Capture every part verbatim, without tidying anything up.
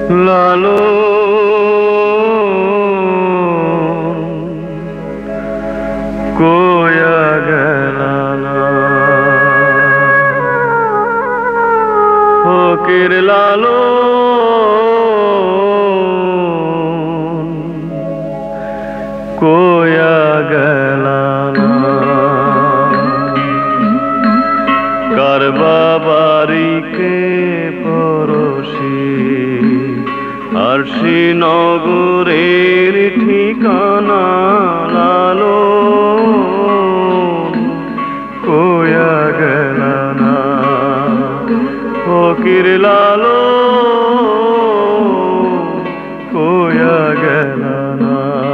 লালো কোয়া গেলা ফকির লালো কোয়া গেলা কার বাবারিকে পরশি আরশি নগরের ঠিকানা লালো কোয়া গেলা না ফকির লালো কোয়া গেলা না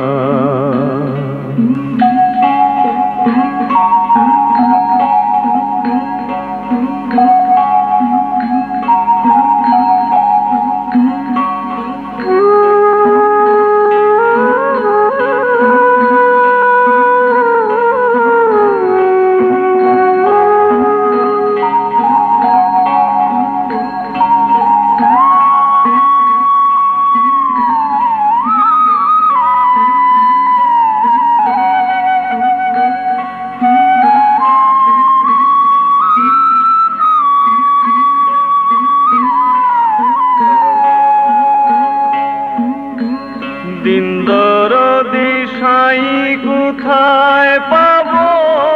দিন দরদি সাই কোথায় পাবো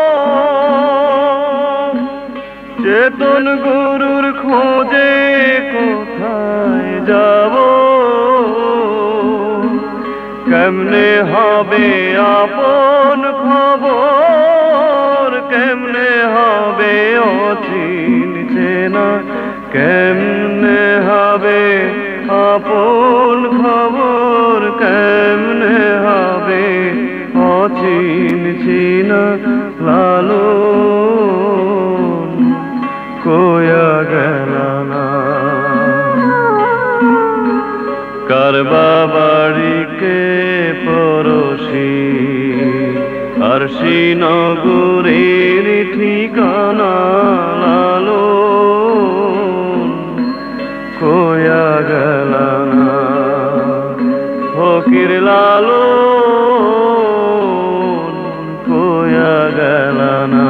চেতন গুরুর খোঁজে কোথায় যাব কেমনে হবে আপন খবর কেমনে হবে অচিন চেনা কেমনে হবে আপন খবর কেমনে হবে অচিন চিনা লালো কোয়া গেলা না কার বাবারিকে পরশি আরশি নগরের ঠিকানা লালো কোয়া গেলা না ফকির লালো কোয়া গেলা না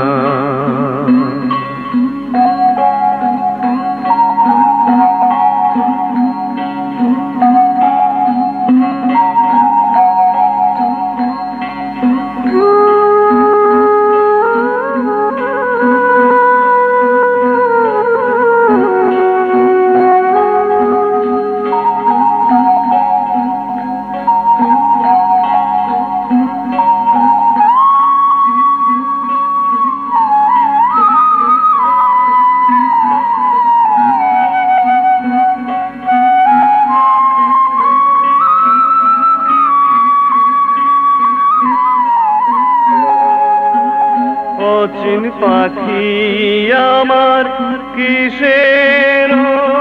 অচিন পাখি আমার কিসের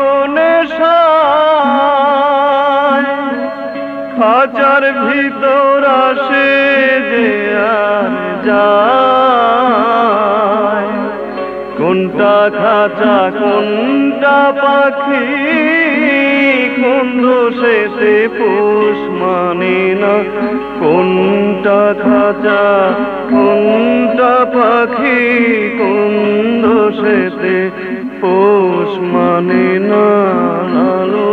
নেশায় খাঁচার ভিতর আসে যে আর যায় কোনটা খাঁচা কোনটা পাখি কোন দোষেতে পোষ মানে না কোনটা খাঁচা কোনটা পাখি কোন দোষেতে পোষ মানে না লালো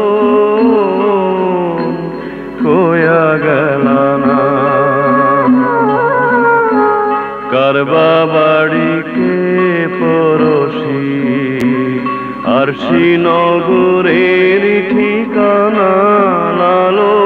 কোয়া গেলা না কার বাবারিকে পরশি আরশি নগরের ঠিকানা লালো